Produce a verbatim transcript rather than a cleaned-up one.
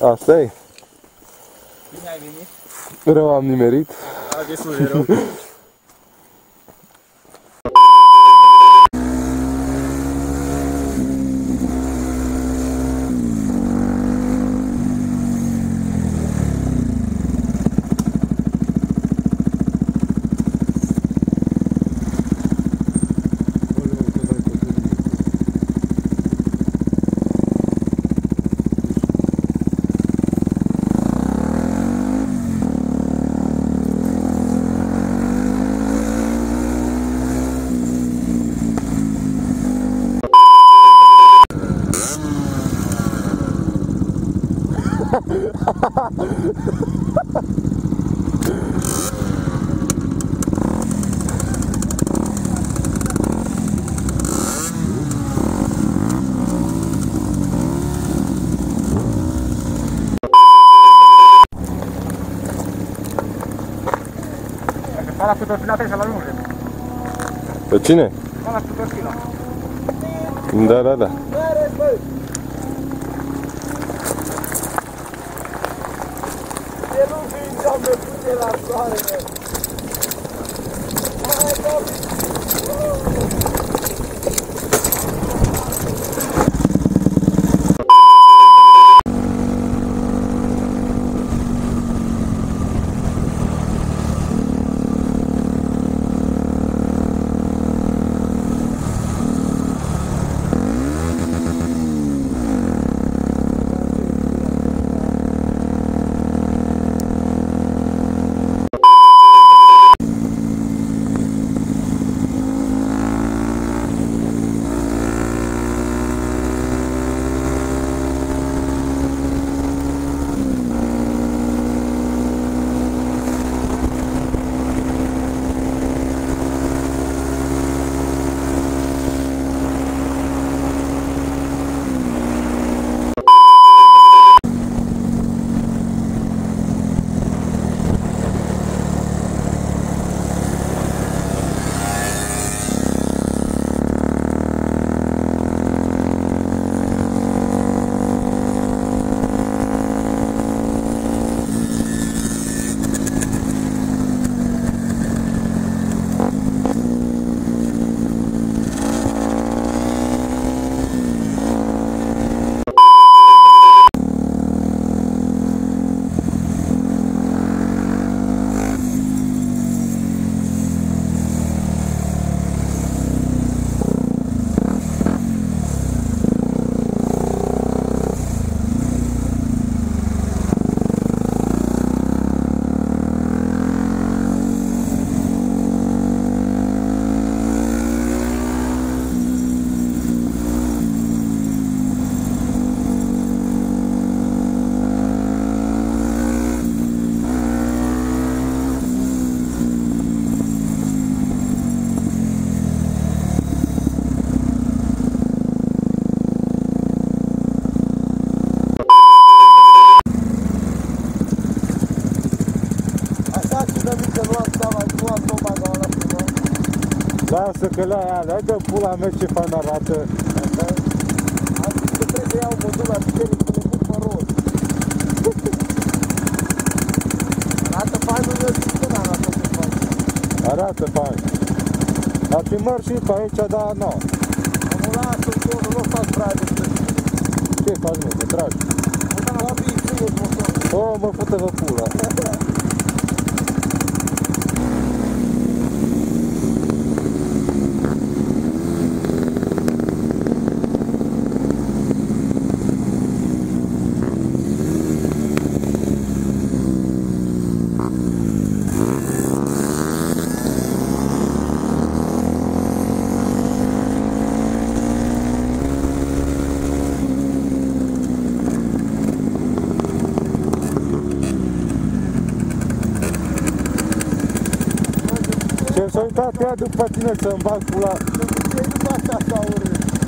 Asta e. Bine ai venit? Rău am nimerit. A, destul de rău. Ăla cu torpila trebuie să-l ajungem. Pe cine? Ăla cu torpila. Da, da, da. E nu vin, Doamne, pune la soare, mă! Hai, Doamne! Lasă că la aia, hai că pula mea ce fan arată. Am zis că trebuie să iau modul la biserică cu un put măros. Arată fain, nu eu zic că n-arată pe fain. Arată fain. Ar fi măr și pe aici, dar nu. Am lasă-l tot, nu fac prea de plăcere. Ce faci, mă, te tragi? Mă bii ție motor. O, mă fută-vă pula. Ce s-a uitat ea după tine să-mi bag pula. Să ducei după așa s-a urât.